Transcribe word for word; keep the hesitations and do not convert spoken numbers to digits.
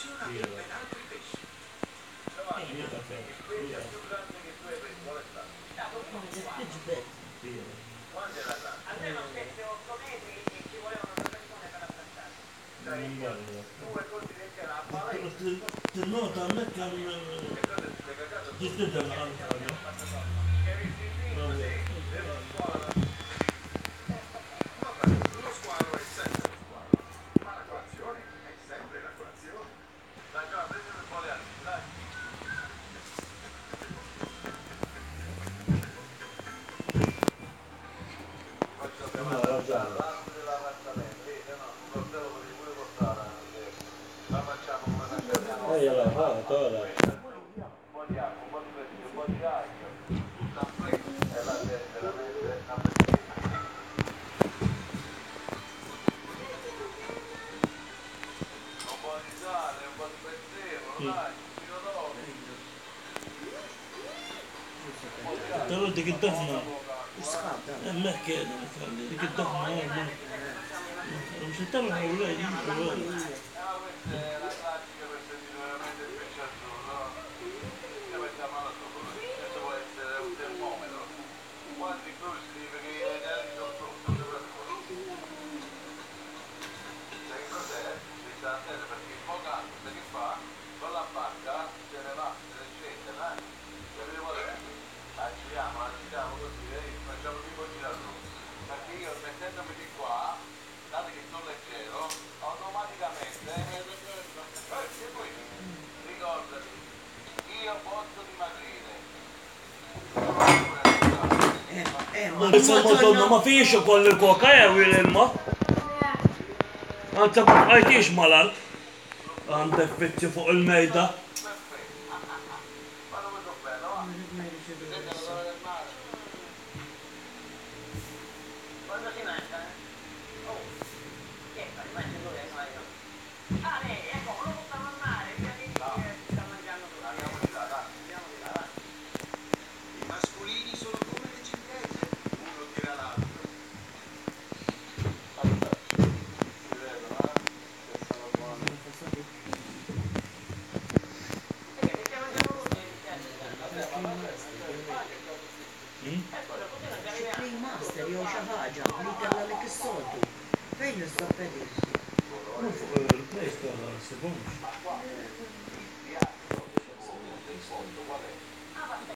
funziona anche per altri pesci. Eh, io la faccio. Io la Almeno sette otto metri e ci volevano due persone per abbracciarsi. non guardo. Due colpi del canapa, Se nota a me che hanno gestito la campagna. Lo squalo è sempre lo squalo, ma la colazione è sempre la colazione. Dai, già, prendi un po' le ali, dai. No, la gialla. La facciamo come facciamo. Eh, gliela fatto ora. Un po' di acqua, un po' di pesto, un po' di aglio, tutta fresca, e la gente veramente appetito. Un po' di sale, un po' di prezzemolo, Sì. dai, un filo d'olio. Te lo dico che torna. E me chiedono, di che torna, ma non si torna con lei, dico Ah, questa è la classica per sentire veramente il pesce azzurro, no? Ci mettiamo alla sopra, questo può essere un termometro. Quanti frusti, perché i vegetali sono frutto, soprattutto. Sai che cos'è? Si sta attento perché il focaccia, sai che fa? Con la barca se ne va, se ne scende, no? Capite qual è? La giriamo, la giriamo così, vedi? Facciamo tipo girarlo. Perché io mettendomi di qua, dato che sono leggero, automaticamente, eh, e poi ricordati, io posso dimagrire. Eh, ma non siamo torno ma fixe con le coca e Wilhelm. Anzi, ma tiex malal. Għandek pizzi fuq il-mejda. Perfetto. Ma lo vedo bello, va? Vedete la zona del mare? quando si mangia, eh? Oh, che fai? Mangia dove? Ah, lei, ecco, lo buttano al mare, via di lì, che si sta mangiando tutto. Andiamo di là, dai. Andiamo di là, va. I masculini sono come le ciliegie, uno tira l'altro. Fantastico. Si vedono, eh? Che sono buoni. E che si sta mangiando tutto, mi dispiace. Vabbè, ma vabbè, certo. Ecco, così non ci arriviamo. Master, jew xi ħaġa li kellha lik is-soltu. Fejn nista' pedir? Non fuq il-PlayStation, sekunx. Ma qua, il piatto, il fondo qual è?